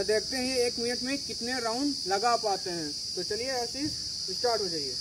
देखते हैं 1 मिनट में कितने राउंड लगा पाते हैं। तो चलिए आशीष स्टार्ट हो जाइए।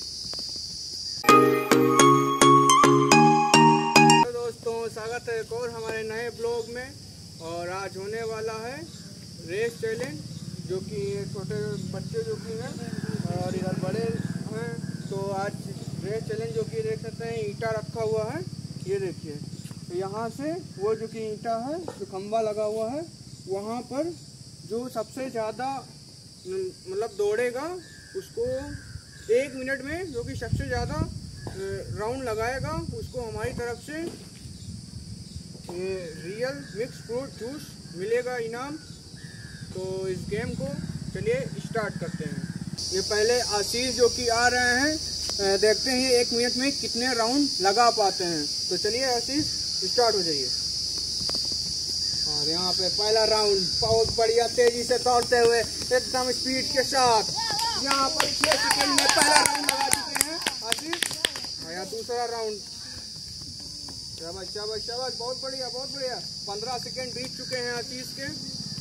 तो दोस्तों स्वागत है एक और हमारे नए ब्लॉग में। और आज होने वाला है रेस चैलेंज, जो कि छोटे बच्चे जो कि हैं और इधर बड़े हैं। तो आज रेस चैलेंज जो कि देख सकते हैं ईंटा रखा हुआ है, ये देखिए। तो यहाँ से वो जो कि ईंटा है, जो खंबा लगा हुआ है, वहाँ पर जो सबसे ज़्यादा मतलब दौड़ेगा उसको 1 मिनट में जो कि सबसे ज़्यादा राउंड लगाएगा उसको हमारी तरफ से ये रियल मिक्स फ्रूट जूस मिलेगा इनाम। तो इस गेम को चलिए स्टार्ट करते हैं। ये पहले आशीष जो कि आ रहे हैं, देखते हैं 1 मिनट में कितने राउंड लगा पाते हैं। तो चलिए आशीष स्टार्ट हो जाइए। और यहाँ पे पहला राउंड बहुत बढ़िया तेजी से दौड़ते हुए एकदम स्पीड के साथ यहाँ पर 6 सेकंड में पहला राउंड लगा चुके हैं आशीष। और यहाँ दूसरा राउंड, शाबाश शाबाश शाबाश, बहुत बढ़िया बहुत बढ़िया। 15 सेकंड बीत चुके हैं आशीष के।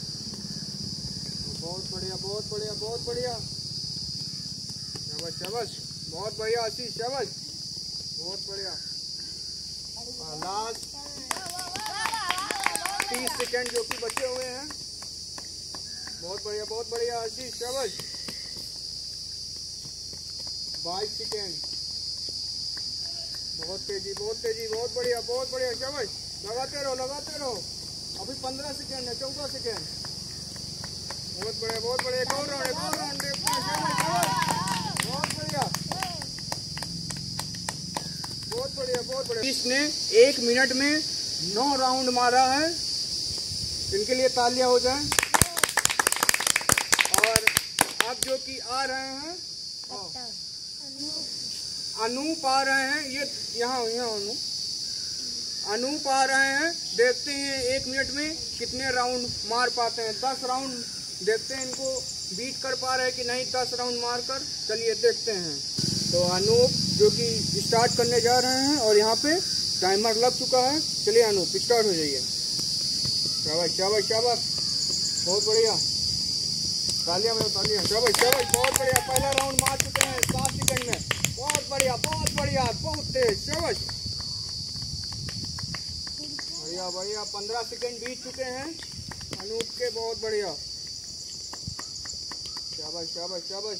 बहुत बढ़िया बहुत बढ़िया बहुत बढ़िया, शाबाश शाबाश, बहुत बढ़िया आशीष, शाबाश, बहुत बढ़िया। लास्ट 30 सेकंड जो कि बचे हुए हैं, बहुत बढ़िया आशीष, शाबाश। 22 सेकंड, बहुत तेजी बहुत बढ़िया शाबाश। लगाते रहो। अभी 15 सेकंड है, 14 सेकंड, बहुत बढ़िया। एक और राउंड देखते हैं, शाबाश, बहुत बढ़िया। इसने 1 मिनट में 9 राउंड मारा है, इनके लिए तालियां हो जाएं। और अब जो कि आ रहे हैं अनूप आ रहे हैं, ये यहाँ अनूप आ रहे हैं। देखते हैं 1 मिनट में कितने राउंड मार पाते हैं। 10 राउंड देखते हैं इनको बीट कर पा रहे हैं कि नहीं। 10 राउंड मारकर चलिए देखते हैं। तो अनूप जो कि स्टार्ट करने जा रहे हैं और यहाँ पे टाइमर लग चुका है। चलिए अनूप स्टार्ट हो जाइए। शाबाश, बहुत बढ़िया, तालियां, शाबाश, बहुत बढ़िया। पहला राउंड मार चुके हैं 7 सेकंड में, बहुत बढ़िया, बहुत तेज, शाबाश, बढ़िया। 15 सेकंड बीत चुके हैं अनूप के, बहुत बढ़िया, शाबाश,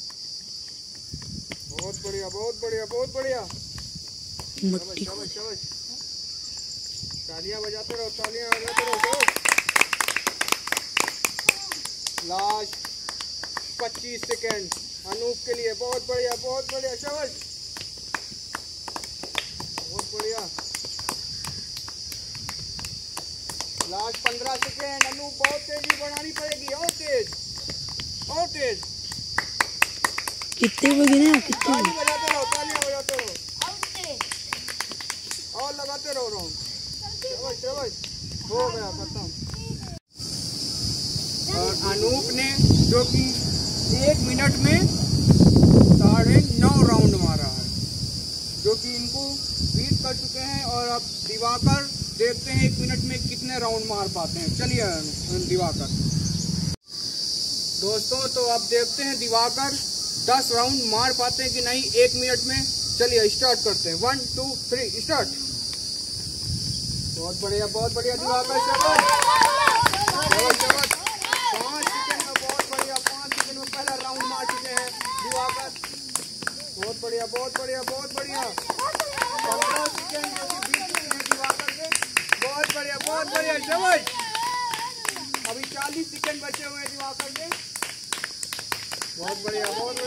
बहुत बढ़िया, शाबाश। तालियां बजाते रहो। लास्ट 25 सेकंड अनूप के लिए, बहुत बढ़िया, शाबाश, बहुत बढ़िया। लास्ट 15 सेकंड, अनूप बहुत तेजी बढ़ानी पड़ेगी, और तेज। कितने बजे ना, कितने तालियां बजाते रहो और लगाते रहो राउंड। शाबाश, हो गया खत्म। और अनूप ने जो कि 1 मिनट में 9.5 राउंड मारा है, जो कि इनको बीट कर चुके हैं। और अब दिवाकर देखते हैं 1 मिनट में कितने राउंड मार पाते हैं। चलिए दिवाकर दोस्तों, तो अब देखते हैं दिवाकर 10 राउंड मार पाते हैं कि नहीं 1 मिनट में। चलिए स्टार्ट करते हैं। 1 2 3 स्टार्ट। बहुत बढ़िया दिवाकर, शाबाश। 5 सेकंड में, बहुत बढ़िया, 5 सेकंड में पहला राउंड मार चुके हैं दिवाकर, बहुत बढ़िया। 15 सेकंड जो कि बीत चुके हैं दिवाकर के, बहुत बढ़िया, शाबाश। अभी 40 सेकंड बचे हुए हैं दिवाकर के, बहुत बढ़िया,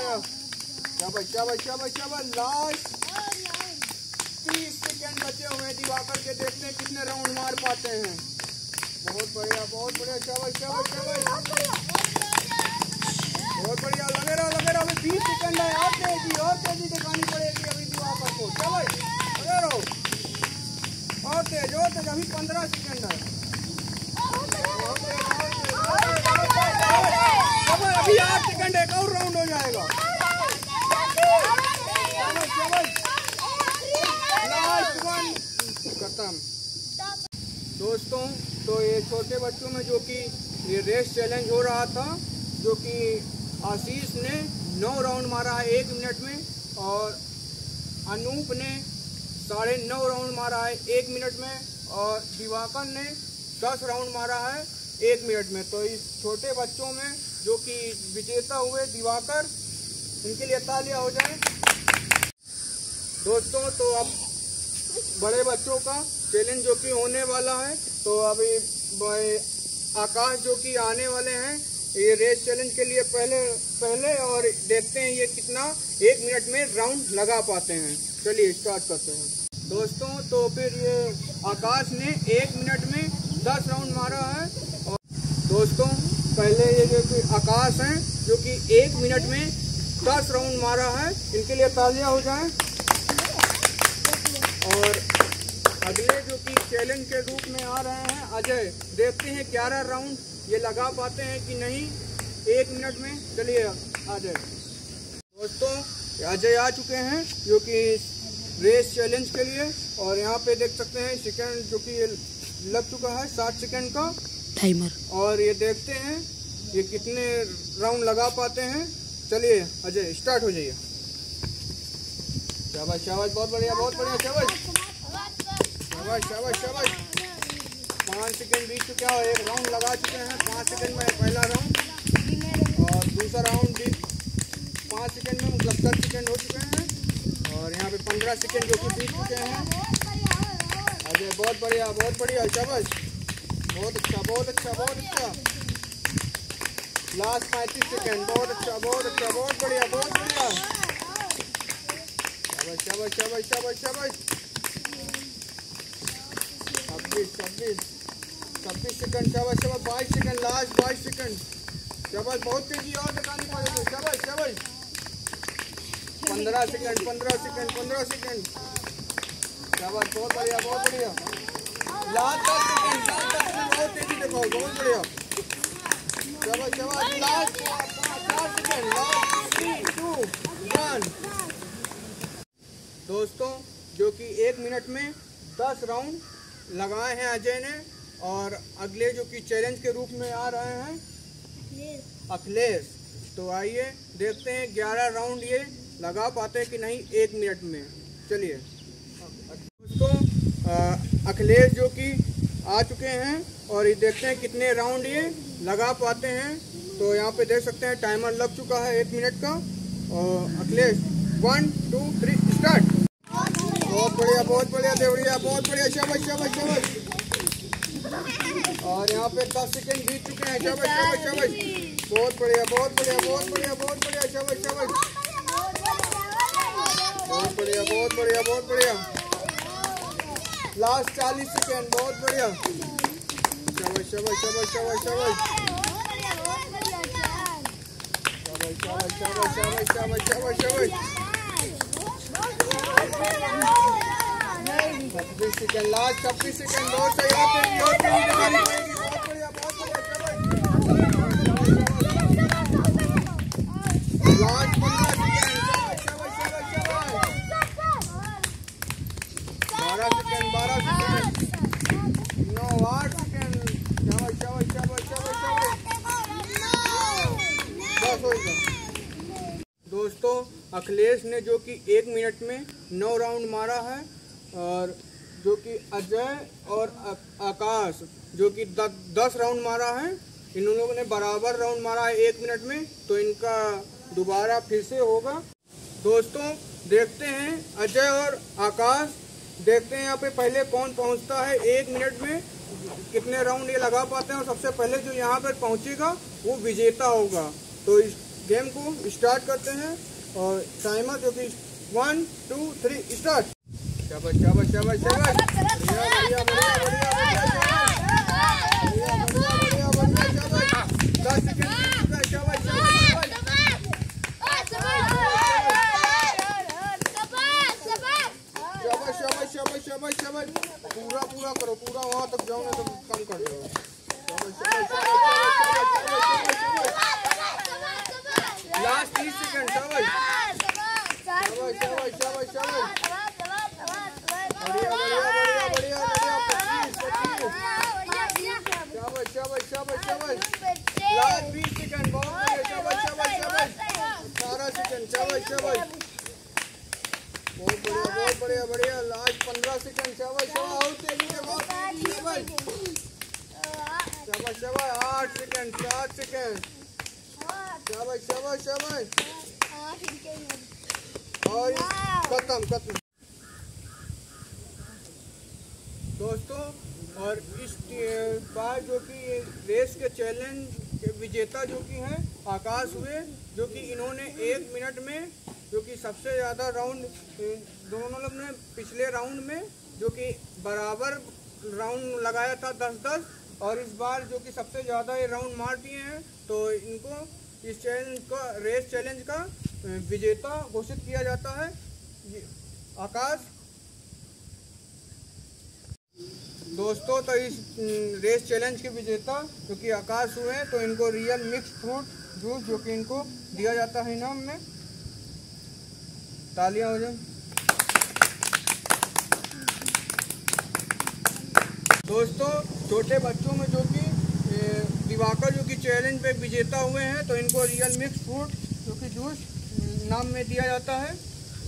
शाबाश। लास्ट 30 सेकंड बचे हुए हैं दिवाकर के, देखते हैं कितने राउंड मार पाते हैं। बहुत बढ़िया, शाबाश, बहुत बढ़िया। लगे रहो, अभी 20 सेकंड है, और तेजी दिखानी पड़ेगी अभी दिवाकर को, शाबाश, लगे रहो, और तेज, अभी 15 सेकंड है, अभी 8 सेकंड, एक और राउंड हो जाएगा। लास्ट 1 खत्म। दोस्तों, तो ये छोटे बच्चों में जो कि ये रेस चैलेंज हो रहा था, जो कि आशीष ने 9 राउंड मारा है 1 मिनट में और अनूप ने 9.5 राउंड मारा है 1 मिनट में और दिवाकर ने 10 राउंड मारा है 1 मिनट में। तो इस छोटे बच्चों में जो कि विजेता हुए दिवाकर, इनके लिए तालियां हो जाए दोस्तों। तो अब बड़े बच्चों का चैलेंज जो कि होने वाला है, तो अभी आकाश जो कि आने वाले हैं ये रेस चैलेंज के लिए पहले और देखते हैं ये कितना 1 मिनट में राउंड लगा पाते हैं। चलिए स्टार्ट करते हैं दोस्तों। तो फिर ये आकाश ने 1 मिनट में 10 राउंड मारा है और दोस्तों पहले ये जो कि आकाश हैं जो कि 1 मिनट में 10 राउंड मारा है, इनके लिए तालियां हो जाएं। और अगले जो कि चैलेंज के रूप में आ रहे हैं अजय, देखते हैं 11 राउंड ये लगा पाते हैं कि नहीं 1 मिनट में। चलिए अजय। दोस्तों अजय आ चुके हैं जो कि रेस चैलेंज के लिए और यहाँ पे देख सकते हैं सेकंड जो कि लग चुका है 60 सेकंड का टाइमर। और ये देखते हैं ये कितने राउंड लगा पाते हैं। चलिए अजय स्टार्ट हो जाइए। शाबाश शाबाश, बहुत बढ़िया शाबाश शाबाश शाबाश शाबाश। 5 सेकंड बीत चुका है, 1 राउंड लगा चुके हैं 5 सेकंड में पहला राउंड और दूसरा राउंड भी 5 सेकंड में, मतलब 10 सेकंड हो चुके हैं और यहाँ पे 15 सेकंड जो कि बीत चुके हैं। अजय बहुत बढ़िया शाबाश, बहुत अच्छा। लास्ट 35 सेकंड, बहुत अच्छा बहुत बढ़िया। शाबाश 26 सेकंड, शाबाश 22 सेकंड, लास्ट 22 सेकंड, शाबाश बहुत तेजी और दिखानी पड़ेगी। शाबाश 15 सेकंड, शाबाश बहुत बढ़िया। लास्ट 10 सेकंड, बहुत तेजी दिखाओ, बहुत बढ़िया। शाबाश लास्ट 4 सेकंड, लास्ट 3 2 1। दोस्तों जो कि 1 मिनट में 10 राउंड लगाए हैं अजय ने और अगले जो कि चैलेंज के रूप में आ रहे हैं अखिलेश। तो आइए देखते हैं 11 राउंड ये लगा पाते हैं कि नहीं 1 मिनट में। चलिए दोस्तों अखिलेश जो कि आ चुके हैं और ये देखते हैं कितने राउंड ये लगा पाते हैं। तो यहाँ पे देख सकते हैं टाइमर लग चुका है 1 मिनट का और अखिलेश 1 2 3 स्टार्ट। बहुत बढ़िया शाबाश। और यहाँ पे 10 सेकंड बीत चुके हैं। शाबाश बहुत बढ़िया शाबाश बहुत बढ़िया। लास्ट 40 सेकंड, बहुत बढ़िया। शाबाश 26 सेकंड, लास्ट 26 सेकंड, बहुत सही। बहुत बढ़िया लास्ट 15 सेकंड, 12 सेकंड 9 8 सेकंड, दोस्तों अखिलेश ने जो कि 1 मिनट में 9 राउंड मारा है और जो कि अजय और आकाश जो कि 10 राउंड मारा है, इन लोगों ने बराबर राउंड मारा है 1 मिनट में। तो इनका दोबारा फिर से होगा। दोस्तों देखते हैं अजय और आकाश, देखते हैं यहाँ पे पहले कौन पहुँचता है 1 मिनट में कितने राउंड ये लगा पाते हैं और सबसे पहले जो यहाँ पर पहुँचेगा वो विजेता होगा। तो इस गेम को स्टार्ट करते हैं और टाइमर जो कि 1 2 3 स्टार्ट। शाबाश बढ़िया 10 सेकंड। शाबाश पूरा करो, पूरा वहाँ तक जाओ ना तो कम कर दो। Last 30 second. शाबाश बढ़िया 25 बढ़िया बढ़िया। Last 15 second. शाबाश शाबाश, और तेजी से, बहुत तेजी से भाई। शाबाश शाबाश, 8 सेकंड, 7 सेकंड। शाबाश शाबाश शाबाश। और खत्म खत्म दोस्तों। और इस बार जो कि रेस के चैलेंज के विजेता जो कि हैं आकाश हुए, जो कि इन्होंने 1 मिनट में जो कि सबसे ज़्यादा राउंड दोनों लोग ने पिछले राउंड में जो कि बराबर राउंड लगाया था 10-10, और इस बार जो कि सबसे ज़्यादा ये राउंड मार दिए हैं, तो इनको इस चैलेंज का, रेस चैलेंज का विजेता घोषित किया जाता है आकाश। दोस्तों तो इस रेस चैलेंज के विजेता जो कि आकाश हुए हैं, तो इनको रियल मिक्स फ्रूट जूस जो कि इनको दिया जाता है इनाम में। तालियां हो जाए। दोस्तों छोटे बच्चों में जो कि दिवाकर जो कि चैलेंज पे विजेता हुए हैं, तो इनको रियल मिक्स फ्रूट जो कि जूस इनाम में दिया जाता है।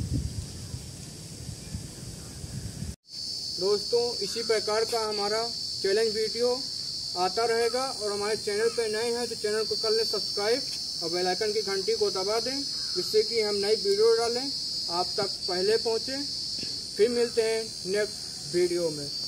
दोस्तों इसी प्रकार का हमारा चैलेंज वीडियो आता रहेगा, और हमारे चैनल पे नए हैं तो चैनल को कर लें सब्सक्राइब और बेल आइकन की घंटी को दबा दें, जिससे कि हम नई वीडियो डालें आप तक पहले पहुँचे। फिर मिलते हैं नेक्स्ट वीडियो में।